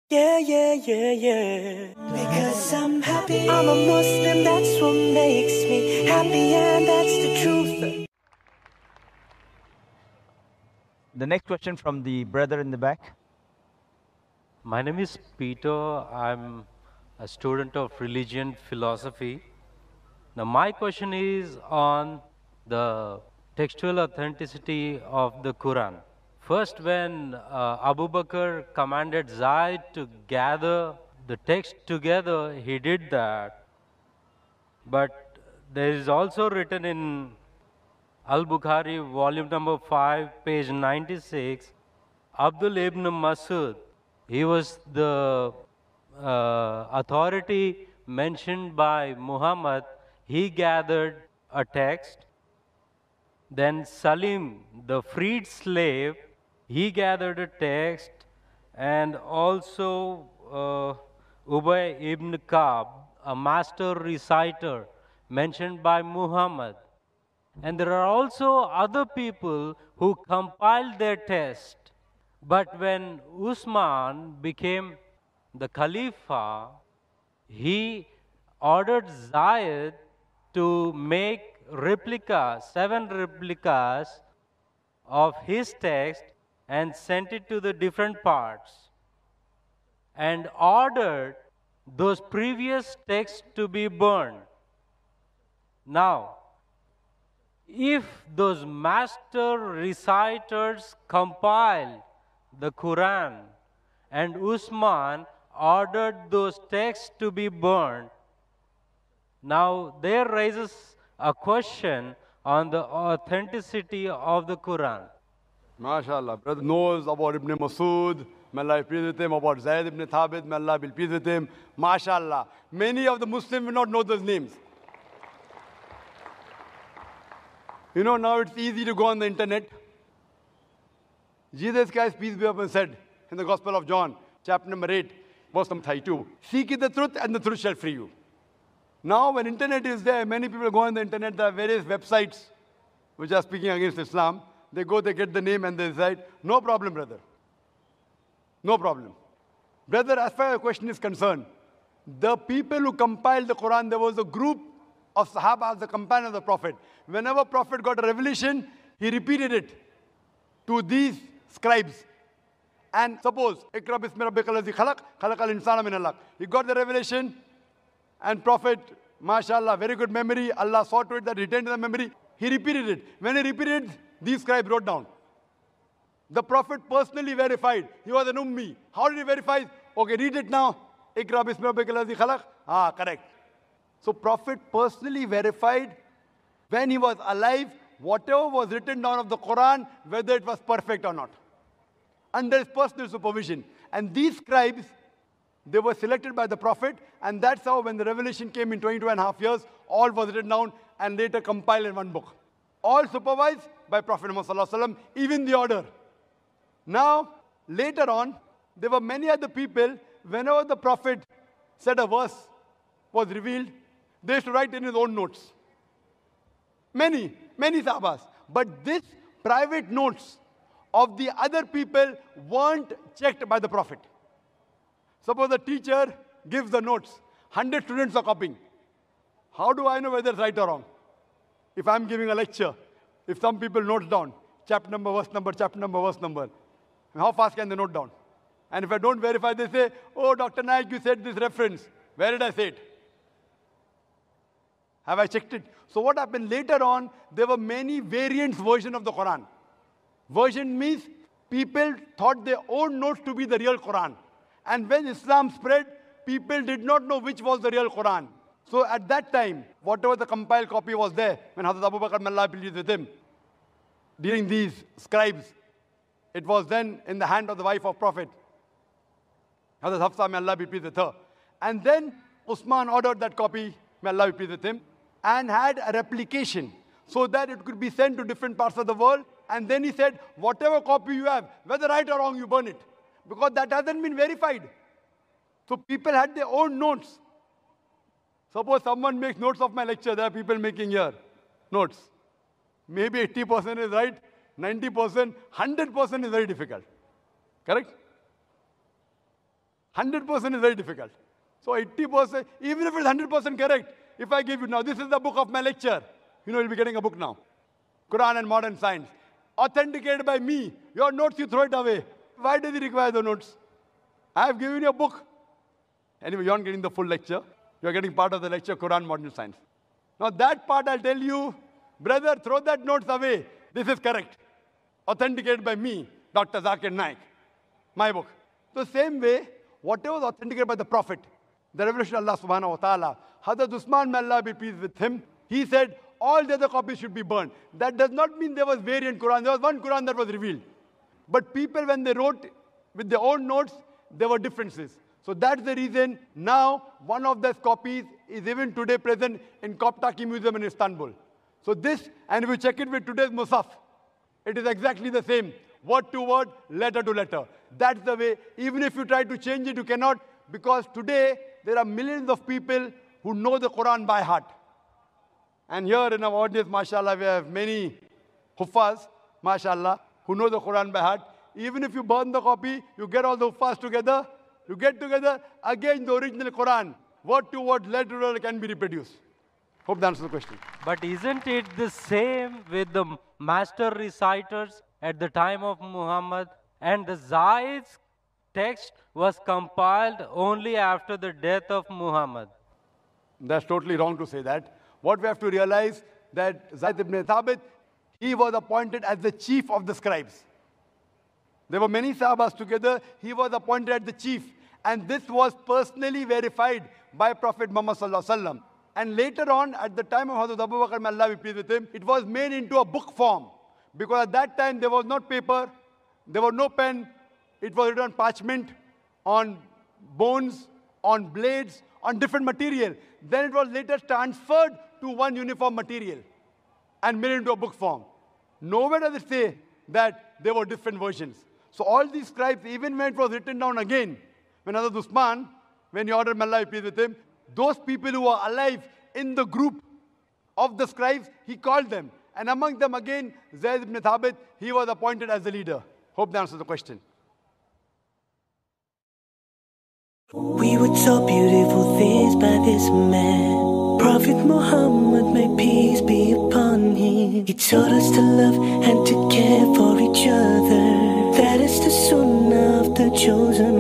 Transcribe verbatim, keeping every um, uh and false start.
Yeah, yeah, yeah, yeah. Because I'm happy. I'm a Muslim, that's what makes me happy, and that's the truth. The next question from the brother in the back. My name is Peter. I'm a student of religion philosophy. Now, my question is on the textual authenticity of the Quran. First, when uh, Abu Bakr commanded Zaid to gather the text together, he did that. But there is also written in Al Bukhari, volume number five, page ninety-six, Abdul ibn Masud, he was the uh, authority mentioned by Muhammad. He gathered a text. Then Salim, the freed slave, he gathered a text. And also uh, Ubay ibn Ka'b, a master reciter mentioned by Muhammad. And there are also other people who compiled their text. But when Usman became the Khalifa, he ordered Zayed to make replicas, seven replicas of his text and sent it to the different parts and ordered those previous texts to be burned. Now, if those master reciters compiled the Quran and Usman ordered those texts to be burned, now there raises a question on the authenticity of the Quran. MashaAllah. Brother knows about Ibn Masud, may Allah be pleased with him, about Zayd ibn Thabit, may Allah be pleased with him. MashaAllah. Many of the Muslims will not know those names. You know, now it's easy to go on the internet. Jesus Christ, peace be upon him, said in the Gospel of John, chapter number eight, verse number thirty-two, seek ye the truth and the truth shall free you. Now, when internet is there, many people go on the internet, there are various websites which are speaking against Islam. They go, they get the name and they decide, no problem, brother. No problem. Brother, as far as the question is concerned, the people who compiled the Quran, there was a group of Sahaba, the companion of the Prophet. Whenever Prophet got a revelation, he repeated it to these scribes. And suppose, Iqra bismi rabbika allazi khalaq, khalaqal insana min alaq. He got the revelation, and Prophet, mashallah, very good memory, Allah saw to it that he retained the memory. He repeated it. When he repeated it, these scribes wrote down. The Prophet personally verified. He was an ummi. How did he verify? Okay, read it now. Iqra bismi rabbika allazi khalaq. Ah, correct. So Prophet personally verified when he was alive, whatever was written down of the Quran, whether it was perfect or not. Under his personal supervision. And these scribes, they were selected by the Prophet, and that's how when the revelation came in twenty-two and a half years, all was written down and later compiled in one book. All supervised by Prophet Muhammad, even the order. Now, later on, there were many other people, whenever the Prophet said a verse was revealed, they used to write in his own notes. Many, many Sahabas. But this private notes of the other people weren't checked by the Prophet. Suppose the teacher gives the notes. one hundred students are copying. How do I know whether it's right or wrong? If I'm giving a lecture, if some people note down, chapter number, verse number, chapter number, verse number, how fast can they note down? And if I don't verify, they say, oh, Doctor Naik, you said this reference. Where did I say it? Have I checked it? So what happened later on, there were many variants version of the Quran. Version means people thought their own notes to be the real Quran. And when Islam spread, people did not know which was the real Quran. So at that time, whatever the compiled copy was there, when Hazrat Abu Bakr, may Allah be pleased with him, during these scribes, it was then in the hand of the wife of Prophet, Hazrat Hafsa, may Allah be pleased with her. And then Usman ordered that copy, may Allah be pleased with him, and had a replication so that it could be sent to different parts of the world. And then he said, whatever copy you have, whether right or wrong, you burn it. Because that hasn't been verified. So people had their own notes. Suppose someone makes notes of my lecture, there are people making here notes. Maybe eighty percent is right, ninety percent, one hundred percent is very difficult. Correct? hundred percent is very difficult. So eighty percent, even if it's one hundred percent correct, if I give you now, this is the book of my lecture. You know, you'll be getting a book now. Quran and Modern Science. Authenticated by me. Your notes, you throw it away. Why does he require the notes? I have given you a book. Anyway, you aren't getting the full lecture. You're getting part of the lecture, Quran, Modern Science. Now that part I'll tell you, brother, throw that notes away. This is correct. Authenticated by me, Doctor Zakir Naik. My book. So same way, whatever was authenticated by the Prophet, the revelation of Allah subhanahu wa ta'ala, Hazrat Usman, may Allah be pleased with him, he said, all the other copies should be burned. That does not mean there was variant Quran. There was one Quran that was revealed. But people, when they wrote with their own notes, there were differences. So that's the reason now one of those copies is even today present in Koptaki Museum in Istanbul. So this, and if you check it with today's Musaf, it is exactly the same. Word to word, letter to letter. That's the way. Even if you try to change it, you cannot, because today there are millions of people who know the Quran by heart. And here in our audience, mashallah, we have many huffaz, mashallah, who know the Quran by heart. Even if you burn the copy, you get all the huffaz together, you get together, again the original Quran, word to word, letter to letter can be reproduced. Hope that answers the question. But isn't it the same with the master reciters at the time of Muhammad? And the Zaid's text was compiled only after the death of Muhammad. That's totally wrong to say that. What we have to realize that Zaid ibn Thabit, he was appointed as the chief of the scribes. There were many Sahabas together. He was appointed as the chief. And this was personally verified by Prophet Muhammad sallallahu alaihi wasallam. And later on, at the time of Hazrat Abu Bakr, may Allah be pleased with him, it was made into a book form. Because at that time, there was not paper, there was no pen. It was written on parchment, on bones, on blades, on different material. Then it was later transferred to one uniform material and made into a book form. Nowhere does it say that there were different versions. So all these scribes, even when it was written down again, when Hazrat Usman, when he ordered may Allah be pleased with him, those people who were alive in the group of the scribes, he called them. And among them again, Zayd ibn Thabit, he was appointed as the leader. Hope that answers the question. We were taught beautiful things by this man, Prophet Muhammad, may peace be upon him. He taught us to love and to care for each other. That is the sunnah of the chosen